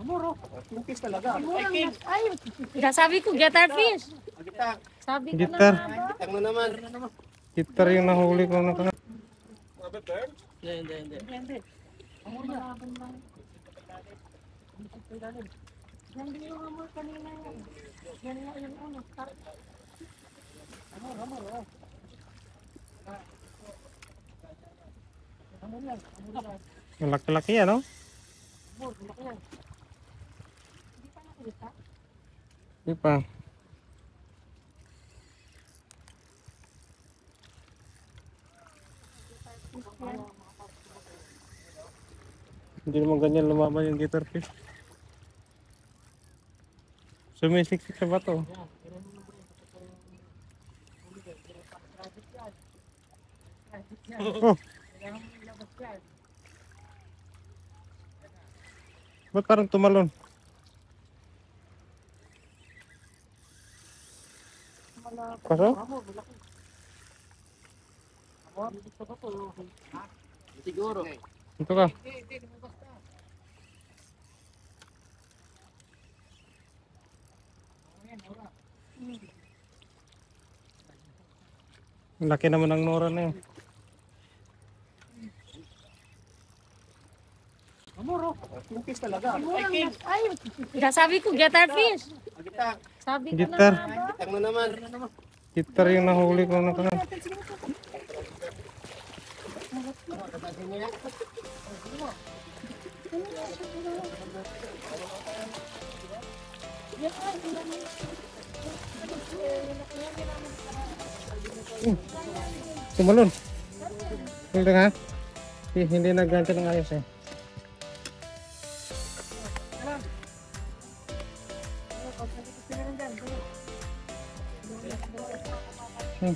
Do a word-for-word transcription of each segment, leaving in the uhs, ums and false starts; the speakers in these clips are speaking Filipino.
Amuro. Tupis talaga. Ay, ay, sabi ko, getter fish. Gitar. Sabi ko Gitar. na ba? Gitar na naman. Gitar yung nahuli ko na. Hindi, hindi, hindi. Hindi. Amuro na. Yan din yung amor kanina yan. Yan nga yung ano. Amor, amor, oh. Amor yan, amor yan. Malaki-laki yan, no? Amor, laki yan. Hindi pa nakita? Di pa. Hindi naman ganyan lumaban yung guitar fish. Sumisiksik sa bato. Oh. Ba't parang tumalon? Pasok? Siguro. Ito ka. Laki naman ng nora na yun. Amuro. Tupis talaga. Ay, ay, sabi ko, getter fish. Gitar. Sabi ko Gitar. na ba? Gitar na naman. Gitar yung nahuli ko na. Hmm. Tumalon. Hindi nga. Eh, hindi nagganto ng ayos eh. Hmm.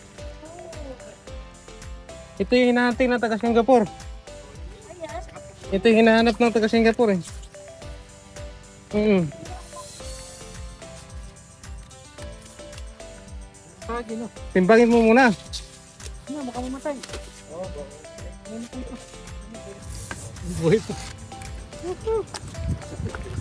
Ito yung hinahanap ng taga Singapore. Ito yung hinahanap ng taga Singapore eh. Mm. Timbangin mo muna. Ano, baka mamatay. Buhay pa.